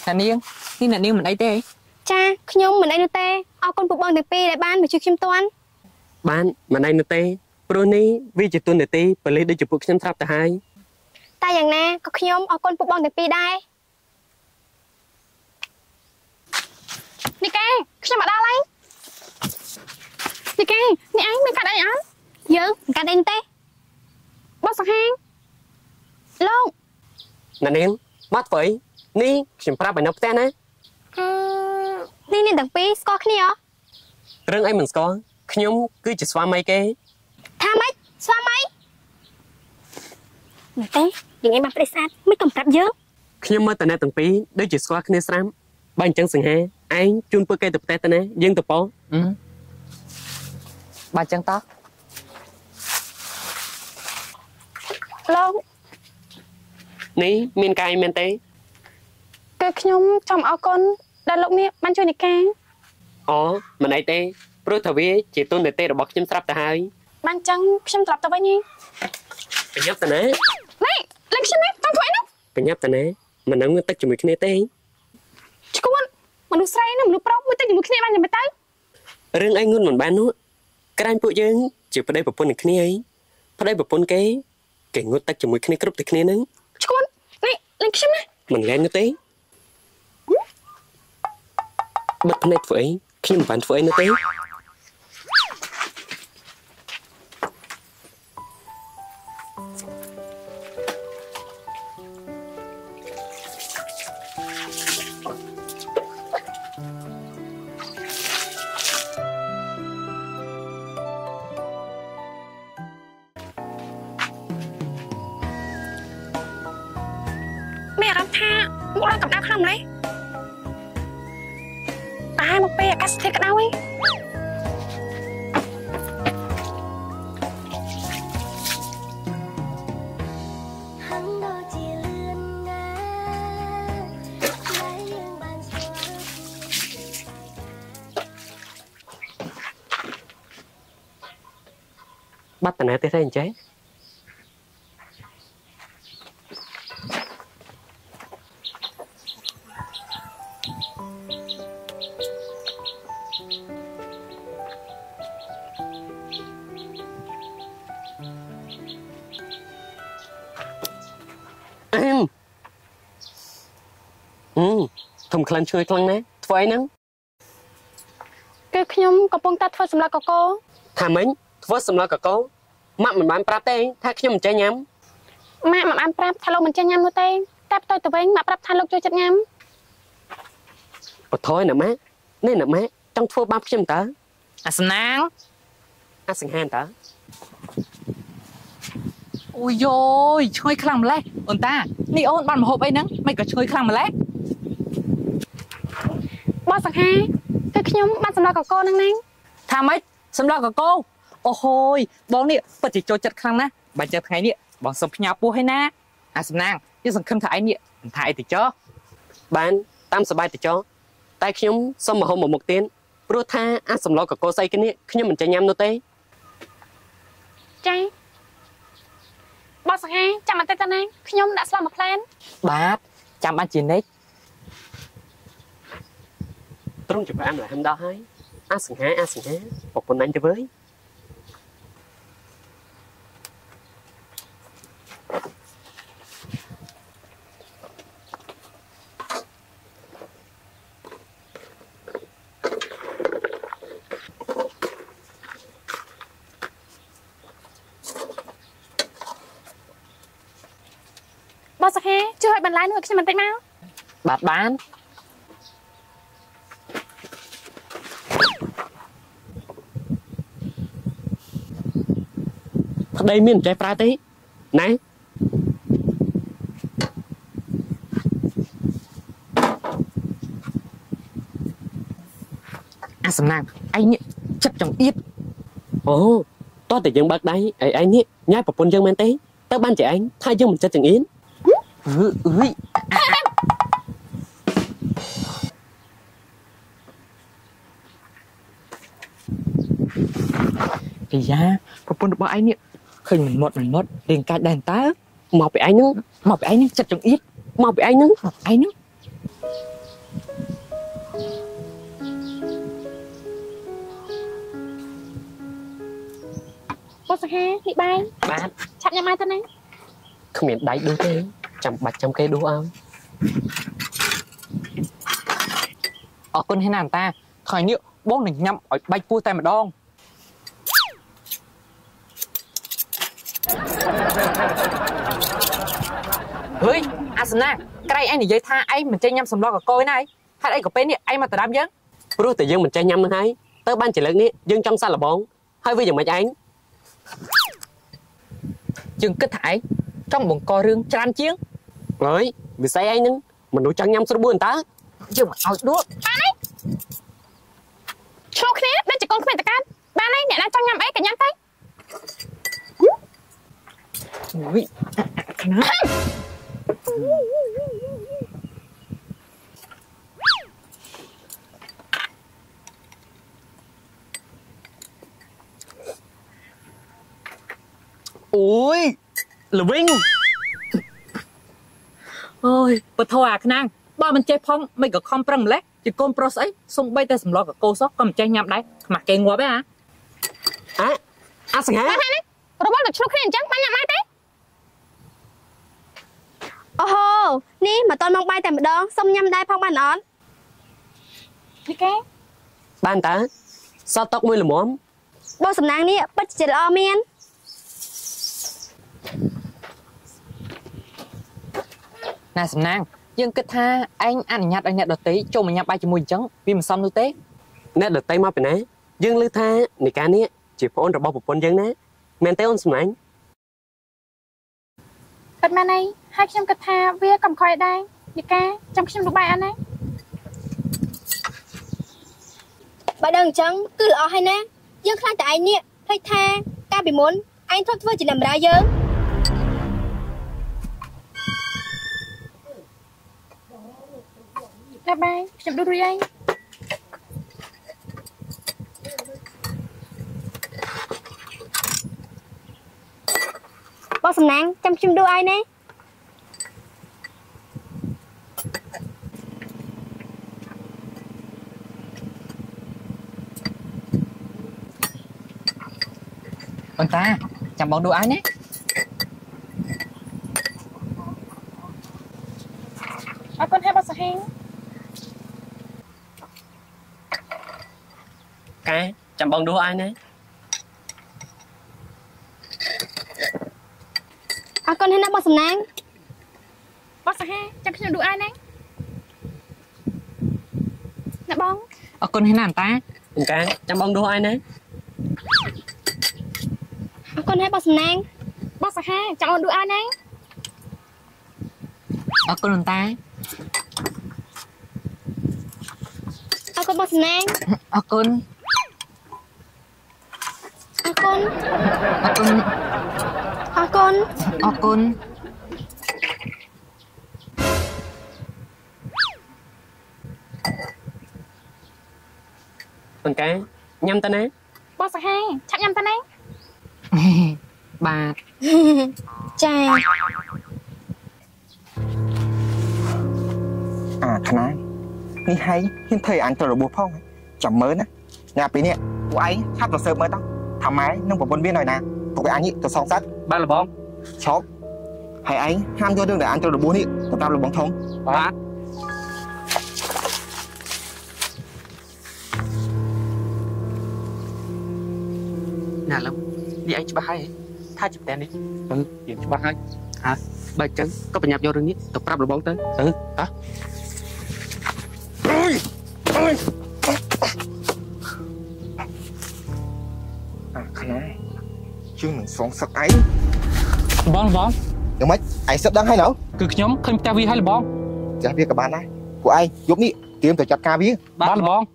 Nè Niên,นี่nè Niên mình ấy thế. Cha,ខ្ញុំមិនអីនោះទេអរគុណពុកបងទាំងពីរដែលបានមកជួយខ្ញុំទាន់បានមិនអីនោះទេព្រោះនេះវាជាទុននីតិប៉ូលីសដូចជាពួកខ្ញុំស្រាប់ទៅហើយតែយ៉ាងណាក៏ខ្ញុំអរគុណពុកបងទាំងពីរដែរនេះកែខ្ញុំមកដល់ហើយនេះកែនេះឯងមានកាត់អីអត់យើងមិនកាត់អីទេបោះសង្ហាលោកណានាងមកធ្វើអីនេះខ្ញុំប្រាប់ឲ្យនៅផ្ទះណានេះអ្នកទាំងពីរស្គាល់គ្នាហ៎រឿងអីមិនស្គាល់ខ្ញុំគឺជាស្វាមីគេថាម៉េចស្វាមីមែនទេយើងឯងបានប្រិស្អាតមិនកំប្រាប់យើងខ្ញុំមើលតអ្នកទាំងពីរដូចជាស្គាល់គ្នាស្រាប់បើអញ្ចឹងសង្ហាឯងជូនពួកគេទៅផ្ទះទៅណាយើងទៅប៉ោបើអញ្ចឹងតោះលោកនេះមានកាយមែនទេគឺខ្ញុំចង់អរគុណដែលលោកនេះបានជួយនិកាអូមិនអីទេព្រោះថាវាជាទុននីតិរបស់ខ្ញុំស្រាប់ទៅហើយបានចឹងខ្ញុំត្រឡប់ទៅវិញហីប្រញាប់ទៅណានេះលេងខ្ញុំនេះចង់ធ្វើអីនោះប្រញាប់ទៅណាមិននឹងទឹកជាមួយគ្នាទេឈួនមនុស្សស្រីនិងមនុស្សប្រុសមួយទឹកជាមួយគ្នាបានយ៉ាងម៉េចទៅរឿងអីងុនមិនបាននោះក្រាញ់ពួកយើងជាប្តីប្រពន្ធនឹងគ្នាអីប្តីប្រពន្ធគេងុតទឹកជាមួយគ្នាគ្រប់តែគ្នានឹងឈួននេះលេងខ្ញុំណាមិនលែងនោះទេបិទភ្នែកធ្វើអីខ្ញុំមិនបានធ្វើអីនោះទេមានអារម្មណ៍ថាមកឡើងកម្ដៅខ្លាំងម្ល៉េះតែមកពេលអាកាសធាតុក្ដៅហីបាត់តាណាទេទេអញ្ចឹងធំក្លិនឈ្ងុយខ្លាំងណាស់ធ្វើអីហ្នឹងគឺខ្ញុំកំពុងតែធ្វើសម្លកកូរថាម៉េចធ្វើសម្លកកូរម៉ាក់មិនបានប្រាប់ទេថាខ្ញុំមិនចេះញ៉ាំម៉ាក់មិនបានប្រាប់ថាលោកមិនចេះញ៉ាំនោះទេតែផ្ទុយទៅវិញម៉ាក់ប្រាប់ថាលោកចូលចិត្តញ៉ាំបថយណាម៉ាក់នេះណាម៉ាក់ចង់ធ្វើបាបខ្ញុំតើអាសំណាងអាសង្ហានតើអូយយឈ្ងុយខ្លាំងម្ល៉េះអូនតានេះអូនបានម្ហូបអីហ្នឹងមិនក៏ឈ្ងុយខ្លាំងម្ល៉េះបោះសង្ហាគឺខ្ញុំបានសម្លកកូរហ្នឹងណាថាម៉េចសម្លកកូរអូហូយបងនេះពិតជាចូលចិត្តខ្លាំងណាស់បើចេះថ្ងៃនេះបងសុំផ្ញើពោះឲ្យណាអាសំណាងយើងសង្ឃឹមថាឯងនេះមិនថាអីទៅចុះបានតាមសប្បាយទៅចុះតែខ្ញុំសុំមហូបមួយមុខទៀតព្រោះថាអាសម្លកកូរស្អីគ្នាខ្ញុំមិនចេះញ៉ាំនោះទេចាបោះសង្ហាចាំបន្តិចទៅណាខ្ញុំដាក់ស្លមួយផ្លែនបាទចាំបានជានិច្ចត្រង់ច្បាស់ម្ល៉េះហឹមដល់ហើយអាសង្ហាប្រពន្ធអញទៅវើយបោះសង្ហាជួយឲ្យបន្លែនោះឲ្យខ្ញុំបន្តិចមកបាទបានប្តីមានចេះប្រើទេណាអាសំណាងឯងនេះចិត្តចង្អៀតអូតោះតែយើងបើកដៃឯងនេះញ៉ាយប្រពន្ធយើងមែនទេទៅបានជាឯងថាយើងមិនចិត្តចង្អៀតអឺពីយ៉ាប្រពន្ធរបស់ឯងនេះឃើញមិនមុតរៀងកាច់ដែរតើមកពីឯងហ្នឹងចិត្តចង្អៀតមកពីឯងហ្នឹងឯងហ្នឹង bó sạc ha đi bay Bạn chặt nhà mai tên này không miễn đáy đu thế chăm bạch chăm cây đu ao ở con thế nào ta thời niệm bố này nhắm ở bay cua tay mà đong ơi Asana cái này anh thì dây tha anh mình chơi nhắm sầm lo cả coi này hay anh có bên này anh mà tự đám chứ rồi tự dân mình chơi nhâm nữa hay tới ban chỉ lớn ní dân trong xa là bón hay bây giờ mày anh chừng kết thải trong bụng co rương chan chiến rồi vì say anh nưng mình nuôi trăng nhâm sao buồn ta chứ mà ao đuốc ba này show kia đây chỉ con khuyên tạc can ba này nhẹ là trong nhầm ấy cả nhắm tay ui ôi là Vinh ôi bật thua à khả năng ba mình chơi phong mấy cái con prang lẽ chỉ con pro ấy xong bay tay sầm lo cả cô sóc còn chơi nhắm đấy mà kêu ngua bé hả sẵn hả ba này rồi bó được show kia chẳng ba nhầm ai thế ô hô ní mà tôi mong bay tại một đón xong nhầm đai phong bàn ón đi cái ban ta sao tóc mới là móm bó sầm nang ní bắt chỉ là men nè sầm nang nhưng cái tha anh nhặt đợt tí cho mình nhặt bay cho mùi trắng vì mình xong lưu tế nè đợt tay mà phải nè dân lưu tha nị cá ní chỉ phải ôn rồi bao một con dân nè men tay ôn sầm anh bật mà này hai trăm cật thà vía cầm khói đây đi ca trong trăm đục bài ăn đấy bà đừng trắng cứ lọ hay nè dân khai tại anh nè thay tha ca bị muốn anh thoát vơi chỉ làm ra dơ bye bye chậm đôi anh bó sầm nang chăm chim đôi ai nè con ta chẳng bóng đồ ai nhé con hai bó sạc hang cái chăm bông đua ai nè con hai năm bó sầm nang bó sạc hang chăm chim đôi ai nè nè bông ở con thế nào ta cái chăm bông đua ai nè con hai bó sầm nang bó sạc hang chăm đôi ai nè ở con ta con bó sầm nang ở con con ở con con ở con cái nhâm ta nè bó sạc hang chăm nhầm ta nè bà chà thằng này đi hay hiện thời anh tôi là bố phong chẳng mới nè nhà bí nè của ấy hát vào sớm mới tao thằng máy nông của quân viên này nè của cái anh ấy tôi xong sát ba là bóng chóp hay anh ham vô đường để anh tôi là bố nị của tao là bóng thông ba nè lắm đi anh cho ba hay tha chụp đèn đi điểm cho ba hai hả ba chân có phải nhập vô rừng nhé tập rap là bóng tới hả thằng này chương mình xong sắc ấy bóng được mấy anh sắp đăng hay nào cứ nhóm không ta vi hay là bóng chả biết các bạn này của ai giúp đi kiếm tôi chặt ca biết ba là bóng